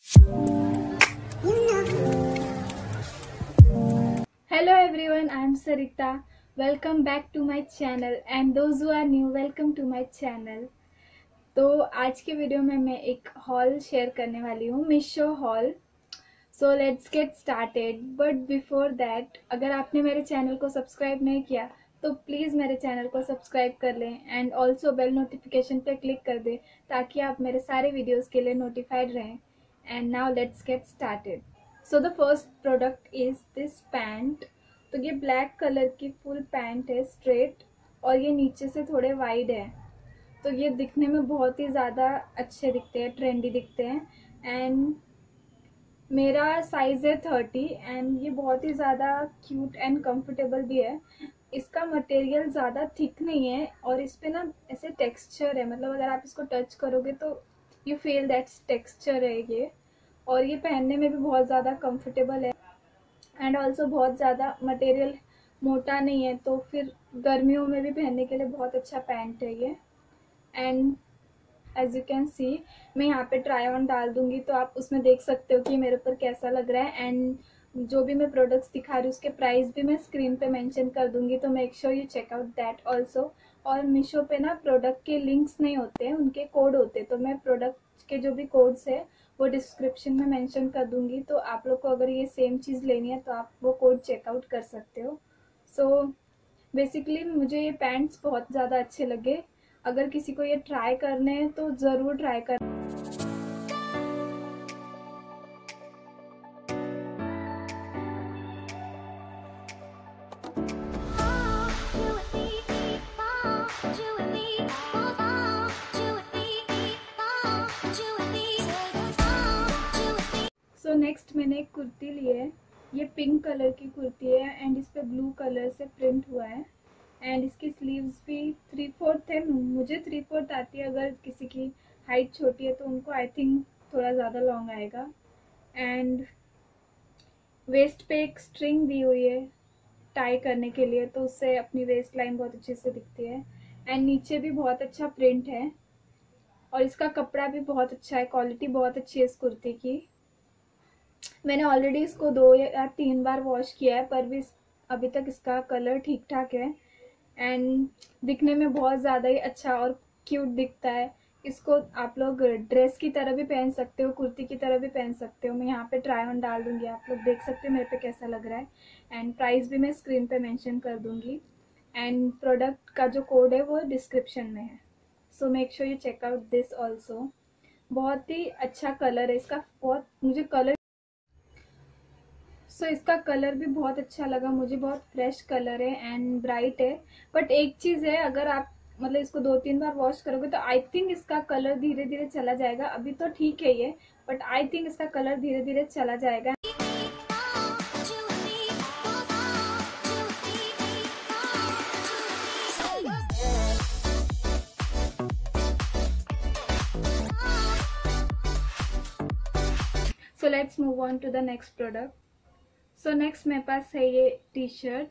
Hello everyone, I am Sarita. Welcome back to my channel and those who are new, welcome to my channel. तो आज की video में मैं एक hall share करने वाली हूँ, Meesho haul. So let's get started. But before that, अगर आपने मेरे चैनल को सब्सक्राइब नहीं किया तो प्लीज़ मेरे चैनल को सब्सक्राइब कर लें एंड ऑल्सो बेल नोटिफिकेशन पे क्लिक कर दें ताकि आप मेरे सारे वीडियोस के लिए नोटिफाइड रहें. And now let's get started. So the first product is this pant. तो ये ब्लैक कलर की फुल पैंट है, स्ट्रेट, और ये नीचे से थोड़े वाइड है. तो ये दिखने में बहुत ही ज़्यादा अच्छे दिखते हैं, ट्रेंडी दिखते हैं. एंड मेरा साइज़ है 30 एंड ये बहुत ही ज़्यादा क्यूट एंड कंफर्टेबल भी है. इसका मटेरियल ज़्यादा थिक नहीं है और इस पे ना ऐसे टेक्सचर है, मतलब अगर आप इसको टच करोगे तो यू फील दैट टेक्सचर है ये. और ये पहनने में भी बहुत ज़्यादा कंफर्टेबल है एंड ऑल्सो बहुत ज़्यादा मटेरियल मोटा नहीं है, तो फिर गर्मियों में भी पहनने के लिए बहुत अच्छा पैंट है ये. And as you can see, मैं यहाँ पे ट्राई ऑन डाल दूंगी तो आप उसमें देख सकते हो कि मेरे ऊपर कैसा लग रहा है. एंड जो भी मैं प्रोडक्ट्स दिखा रही हूँ उसके प्राइस भी मैं स्क्रीन पे मेंशन कर दूंगी, तो make sure you check out that also. और मीशो पे ना प्रोडक्ट के लिंक्स नहीं होते हैं, उनके कोड होते हैं, तो मैं प्रोडक्ट के जो भी कोड्स है वो डिस्क्रिप्शन में मेंशन कर दूंगी. तो आप लोग को अगर ये सेम चीज़ लेनी है तो आप वो कोड चेकआउट कर सकते हो. सो बेसिकली मुझे ये पैंट्स बहुत ज़्यादा अच्छे लगे. अगर किसी को ये ट्राई करने हैं तो ज़रूर ट्राई कर. सो नेक्स्ट मैंने एक कुर्ती ली है. ये पिंक कलर की कुर्ती है एंड इस पे ब्लू कलर से प्रिंट हुआ है. एंड इसकी स्लीव्स भी 3/4 है, मुझे 3/4 आती है. अगर किसी की हाइट छोटी है तो उनको आई थिंक थोड़ा ज़्यादा लॉन्ग आएगा. एंड वेस्ट पे एक स्ट्रिंग दी हुई है टाई करने के लिए, तो उससे अपनी वेस्ट लाइन बहुत अच्छे से दिखती है. एंड नीचे भी बहुत अच्छा प्रिंट है और इसका कपड़ा भी बहुत अच्छा है, क्वालिटी बहुत अच्छी है इस कुर्ती की. मैंने ऑलरेडी इसको 2 या 3 बार वॉश किया है पर भी अभी तक इसका कलर ठीक ठाक है. एंड दिखने में बहुत ज़्यादा ही अच्छा और क्यूट दिखता है. इसको आप लोग ड्रेस की तरह भी पहन सकते हो, कुर्ती की तरह भी पहन सकते हो. मैं यहाँ पे ट्राई ऑन डाल दूँगी, आप लोग देख सकते हो मेरे पे कैसा लग रहा है. एंड प्राइस भी मैं स्क्रीन पे मेंशन कर दूँगी एंड प्रोडक्ट का जो कोड है वो डिस्क्रिप्शन में है. So make sure you check out this also. बहुत ही अच्छा कलर है इसका, बहुत मुझे कलर इसका कलर भी बहुत अच्छा लगा मुझे. बहुत फ्रेश कलर है एंड ब्राइट है. बट एक चीज़ है, अगर आप मतलब इसको 2-3 बार वॉश करोगे तो आई थिंक इसका कलर धीरे धीरे चला जाएगा. अभी तो ठीक है ये, बट आई थिंक इसका कलर धीरे धीरे चला जाएगा. So let's move on to the next product. So next मेरे पास है ये टी शर्ट.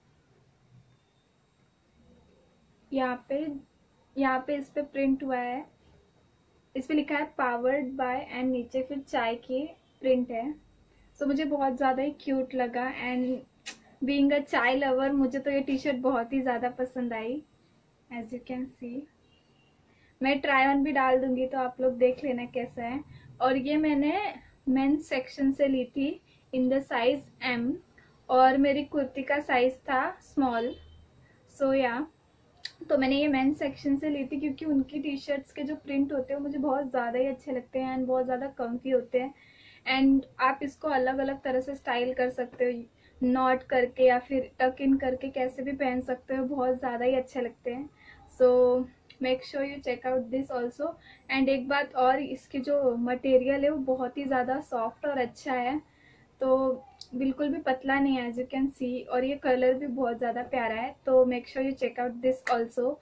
यहाँ पे इस पे प्रिंट हुआ है, इस पे लिखा है पावर्ड बाय एंड नीचे फिर चाय की प्रिंट है. सो मुझे बहुत ज़्यादा ही क्यूट लगा and being a chai lover मुझे तो ये टी शर्ट बहुत ही ज़्यादा पसंद आई. एज यू कैन सी, मैं ट्राई ऑन भी डाल दूंगी तो आप लोग देख लेना कैसा है. और ये मैंने मेंस सेक्शन से ली थी इन द साइज M और मेरी कुर्ती का साइज था स्मॉल. सो या, तो मैंने ये मेंस सेक्शन से ली थी क्योंकि उनकी टी शर्ट्स के जो प्रिंट होते हैं वो मुझे बहुत ज़्यादा ही अच्छे लगते हैं एंड बहुत ज़्यादा कम्फी होते हैं. एंड आप इसको अलग अलग तरह से स्टाइल कर सकते हो, नॉट करके या फिर टक इन करके कैसे भी पहन सकते हो, बहुत ज़्यादा ही अच्छे लगते हैं. So make sure you check out this also. And एक बात और, इसकी जो मटेरियल है वो बहुत ही ज़्यादा सॉफ्ट और अच्छा है, तो बिल्कुल भी पतला नहीं है एज यू कैन सी. और ये कलर भी बहुत ज़्यादा प्यारा है, तो make sure you check out this also.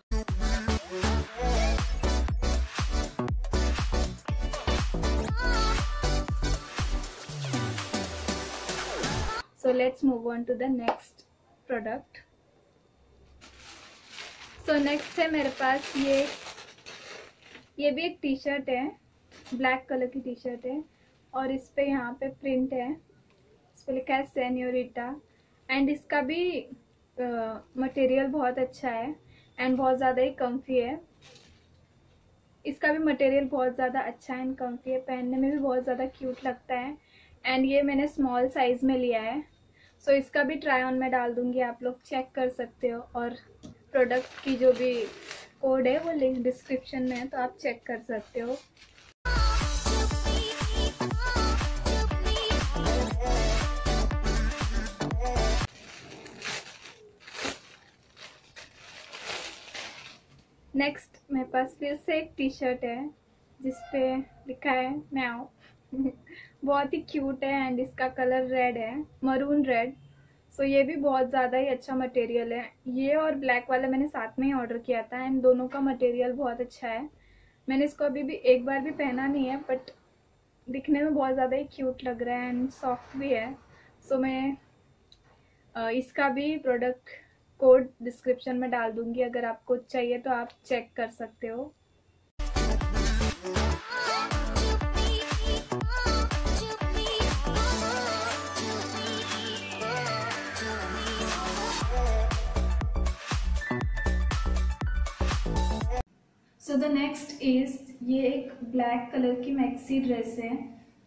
So let's move on to the next product. So next है मेरे पास ये भी एक टी शर्ट है, ब्लैक कलर की टी शर्ट है और इस पे यहाँ पे प्रिंट है, इस पे लिखा है सेन्योरिटा। एंड इसका भी मटेरियल बहुत अच्छा है एंड बहुत ज़्यादा ही कम्फी है। इसका भी मटेरियल बहुत ज़्यादा अच्छा एंड कम्फी है, पहनने में भी बहुत ज़्यादा क्यूट लगता है। एंड ये मैंने स्मॉल साइज़ में लिया है, सो इसका भी ट्राई ऑन में डाल दूँगी, आप लोग चेक कर सकते हो। और प्रोडक्ट की जो भी कोड है वो लिंक डिस्क्रिप्शन में है, तो आप चेक कर सकते हो। नेक्स्ट मेरे पास फिर से एक टी शर्ट है जिस पे लिखा है म्याओ। बहुत ही क्यूट है एंड इसका कलर रेड है, मरून रेड। सो ये भी बहुत ज़्यादा ही अच्छा मटेरियल है। ये और ब्लैक वाला मैंने साथ में ही ऑर्डर किया था एंड दोनों का मटेरियल बहुत अच्छा है। मैंने इसको अभी भी एक बार भी पहना नहीं है, बट दिखने में बहुत ज़्यादा ही क्यूट लग रहा है एंड सॉफ्ट भी है। सो मैं इसका भी प्रोडक्ट कोड डिस्क्रिप्शन में डाल दूंगी, अगर आपको चाहिए तो आप चेक कर सकते हो। सो द नेक्स्ट इज, ये एक ब्लैक कलर की मैक्सी ड्रेस है।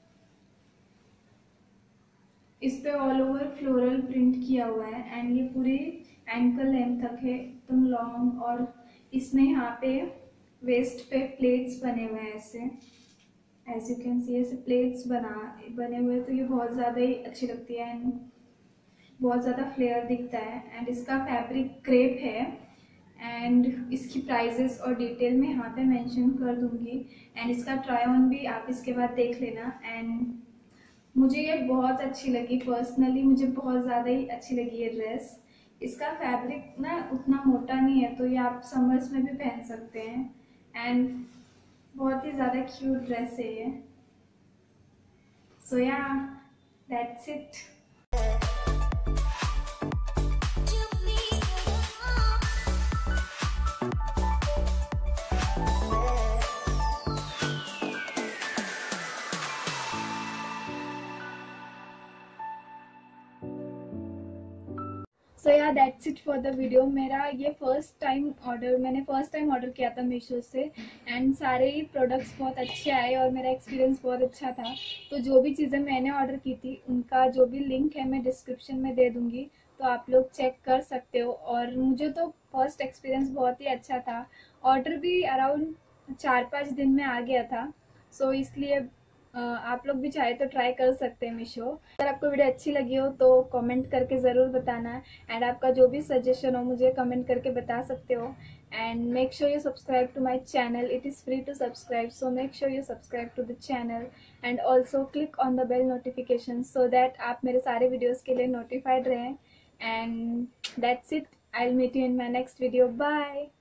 इस पे ऑल ओवर फ्लोरल प्रिंट किया हुआ है एंड ये पूरी एंकल लेंथ तक है, एकदम लॉन्ग। और इसमें यहाँ पे वेस्ट पे प्लेट्स बने हुए हैं ऐसे, एज यू कैन सी ऐसे प्लेट्स बने हुए, तो ये बहुत ज़्यादा ही अच्छी लगती है एंड बहुत ज़्यादा फ्लेयर दिखता है। एंड इसका फैब्रिक क्रेप है एंड इसकी प्राइजेस और डिटेल में यहाँ पे मेंशन कर दूंगी। एंड इसका ट्राई ऑन भी आप इसके बाद देख लेना। एंड मुझे ये बहुत अच्छी लगी, पर्सनली मुझे बहुत ज़्यादा ही अच्छी लगी ये ड्रेस। इसका फैब्रिक ना उतना मोटा नहीं है, तो ये आप समर्स में भी पहन सकते हैं एंड बहुत ही ज़्यादा क्यूट ड्रेस है ये। सो yeah that's it. So yeah that's it for the video. मेरा ये मैंने फर्स्ट टाइम ऑर्डर किया था मीशो से एंड सारे ही प्रोडक्ट्स बहुत अच्छे आए और मेरा एक्सपीरियंस बहुत अच्छा था। तो जो भी चीज़ें मैंने ऑर्डर की थी उनका जो भी लिंक है मैं डिस्क्रिप्शन में दे दूँगी, तो आप लोग चेक कर सकते हो। और मुझे तो फर्स्ट एक्सपीरियंस बहुत ही अच्छा था। ऑर्डर भी अराउंड 4-5 दिन में आ गया था। सो इसलिए आप लोग भी चाहे तो ट्राई कर सकते हैं मीशो। अगर आपको वीडियो अच्छी लगी हो तो कमेंट करके ज़रूर बताना एंड आपका जो भी सजेशन हो मुझे कमेंट करके बता सकते हो। And make sure you subscribe to my channel, it is free to subscribe, so make sure you subscribe to the channel and also click on the bell notification so that आप मेरे सारे videos के लिए notified रहें। And that's it, I will meet you in my next video, bye.